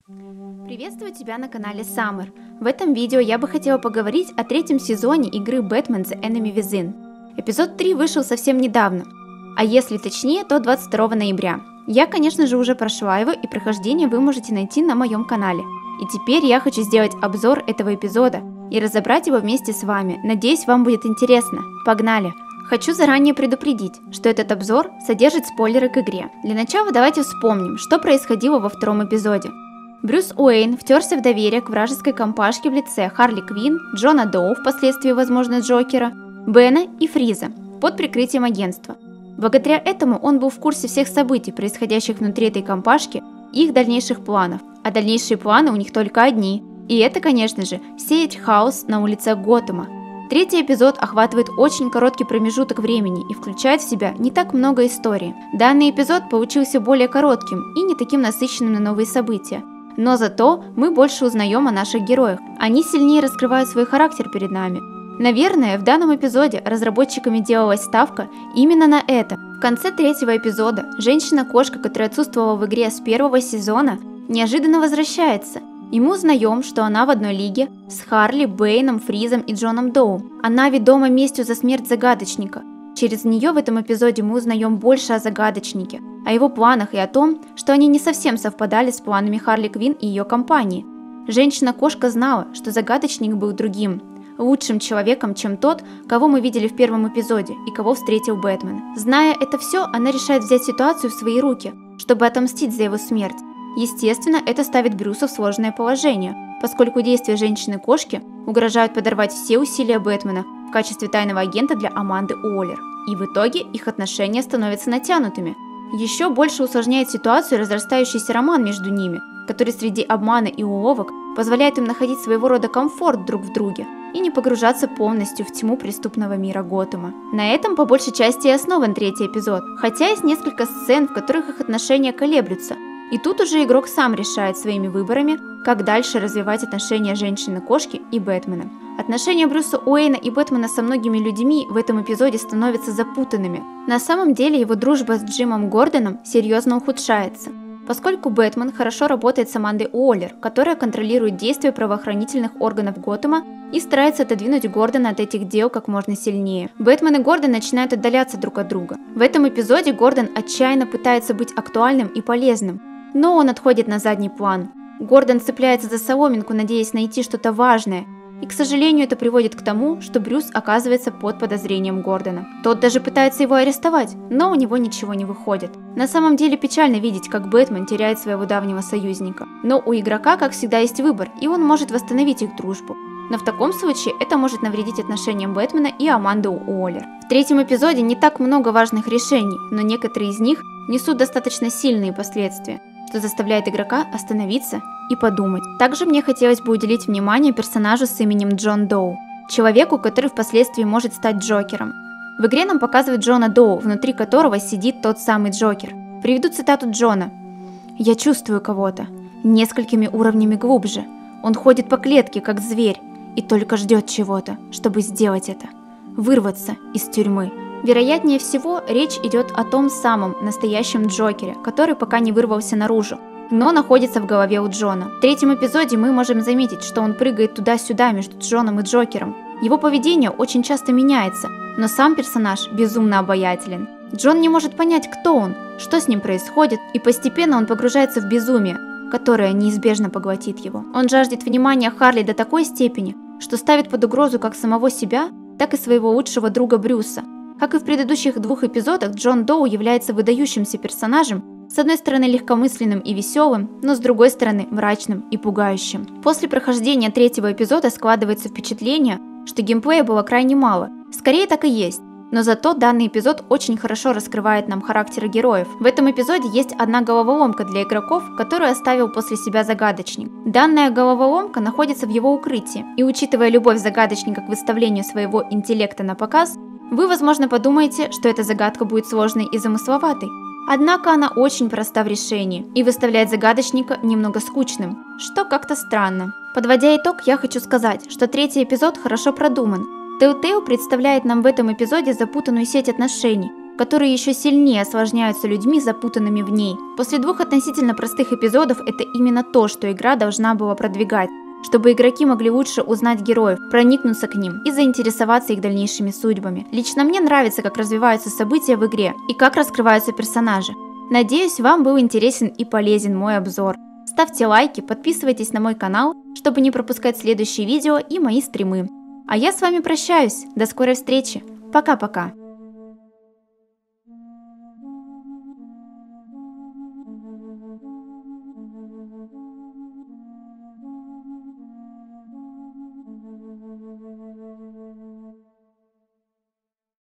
Приветствую тебя на канале Summer. В этом видео я бы хотела поговорить о третьем сезоне игры Batman The Enemy Within. Эпизод 3 вышел совсем недавно, а если точнее, то 22 ноября. Я, конечно же, уже прошла его, и прохождение вы можете найти на моем канале. И теперь я хочу сделать обзор этого эпизода и разобрать его вместе с вами. Надеюсь, вам будет интересно. Погнали! Хочу заранее предупредить, что этот обзор содержит спойлеры к игре. Для начала давайте вспомним, что происходило во втором эпизоде. Брюс Уэйн втерся в доверие к вражеской компашке в лице Харли Квинн, Джона Доу, впоследствии, возможно, Джокера, Бена и Фриза под прикрытием агентства. Благодаря этому он был в курсе всех событий, происходящих внутри этой компашки, и их дальнейших планов. А дальнейшие планы у них только одни. И это, конечно же, сеять хаос на улицах Готэма. Третий эпизод охватывает очень короткий промежуток времени и включает в себя не так много истории. Данный эпизод получился более коротким и не таким насыщенным на новые события. Но зато мы больше узнаем о наших героях. Они сильнее раскрывают свой характер перед нами. Наверное, в данном эпизоде разработчиками делалась ставка именно на это. В конце третьего эпизода женщина-кошка, которая отсутствовала в игре с первого сезона, неожиданно возвращается. И мы узнаем, что она в одной лиге с Харли, Бэйном, Фризом и Джоном Доу. Она ведома местью за смерть Загадочника. Через нее в этом эпизоде мы узнаем больше о Загадочнике, о его планах и о том, что они не совсем совпадали с планами Харли Квинн и ее компании. Женщина-кошка знала, что Загадочник был другим, лучшим человеком, чем тот, кого мы видели в первом эпизоде и кого встретил Бэтмен. Зная это все, она решает взять ситуацию в свои руки, чтобы отомстить за его смерть. Естественно, это ставит Брюса в сложное положение, поскольку действия женщины-кошки угрожают подорвать все усилия Бэтмена в качестве тайного агента для Аманды Уоллер. И в итоге их отношения становятся натянутыми. Еще больше усложняет ситуацию разрастающийся роман между ними, который среди обмана и уловок позволяет им находить своего рода комфорт друг в друге и не погружаться полностью в тьму преступного мира Готэма. На этом по большей части и основан третий эпизод, хотя есть несколько сцен, в которых их отношения колеблются. И тут уже игрок сам решает своими выборами, как дальше развивать отношения женщины-кошки и Бэтмена. Отношения Брюса Уэйна и Бэтмена со многими людьми в этом эпизоде становятся запутанными. На самом деле его дружба с Джимом Гордоном серьезно ухудшается, поскольку Бэтмен хорошо работает с Амандой Уоллер, которая контролирует действия правоохранительных органов Готэма и старается отодвинуть Гордона от этих дел как можно сильнее. Бэтмен и Гордон начинают отдаляться друг от друга. В этом эпизоде Гордон отчаянно пытается быть актуальным и полезным, но он отходит на задний план. Гордон цепляется за соломинку, надеясь найти что-то важное, и, к сожалению, это приводит к тому, что Брюс оказывается под подозрением Гордона. Тот даже пытается его арестовать, но у него ничего не выходит. На самом деле печально видеть, как Бэтмен теряет своего давнего союзника. Но у игрока, как всегда, есть выбор, и он может восстановить их дружбу. Но в таком случае это может навредить отношениям Бэтмена и Аманды Уоллер. В третьем эпизоде не так много важных решений, но некоторые из них несут достаточно сильные последствия, что заставляет игрока остановиться и подумать. Также мне хотелось бы уделить внимание персонажу с именем Джон Доу, человеку, который впоследствии может стать Джокером. В игре нам показывают Джона Доу, внутри которого сидит тот самый Джокер. Приведу цитату Джона. «Я чувствую кого-то, несколькими уровнями глубже. Он ходит по клетке, как зверь, и только ждет чего-то, чтобы сделать это. Вырваться из тюрьмы». Вероятнее всего, речь идет о том самом настоящем Джокере, который пока не вырвался наружу, но находится в голове у Джона. В третьем эпизоде мы можем заметить, что он прыгает туда-сюда между Джоном и Джокером. Его поведение очень часто меняется, но сам персонаж безумно обаятелен. Джон не может понять, кто он, что с ним происходит, и постепенно он погружается в безумие, которое неизбежно поглотит его. Он жаждет внимания Харли до такой степени, что ставит под угрозу как самого себя, так и своего лучшего друга Брюса. Как и в предыдущих двух эпизодах, Джон Доу является выдающимся персонажем, с одной стороны легкомысленным и веселым, но с другой стороны мрачным и пугающим. После прохождения третьего эпизода складывается впечатление, что геймплея было крайне мало. Скорее так и есть, но зато данный эпизод очень хорошо раскрывает нам характеры героев. В этом эпизоде есть одна головоломка для игроков, которую оставил после себя Загадочник. Данная головоломка находится в его укрытии, и учитывая любовь Загадочника к выставлению своего интеллекта на показ, вы, возможно, подумаете, что эта загадка будет сложной и замысловатой. Однако она очень проста в решении и выставляет Загадочника немного скучным, что как-то странно. Подводя итог, я хочу сказать, что третий эпизод хорошо продуман. Telltale представляет нам в этом эпизоде запутанную сеть отношений, которые еще сильнее осложняются людьми, запутанными в ней. После 2 относительно простых эпизодов это именно то, что игра должна была продвигать, чтобы игроки могли лучше узнать героев, проникнуться к ним и заинтересоваться их дальнейшими судьбами. Лично мне нравится, как развиваются события в игре и как раскрываются персонажи. Надеюсь, вам был интересен и полезен мой обзор. Ставьте лайки, подписывайтесь на мой канал, чтобы не пропускать следующие видео и мои стримы. А я с вами прощаюсь. До скорой встречи. Пока-пока.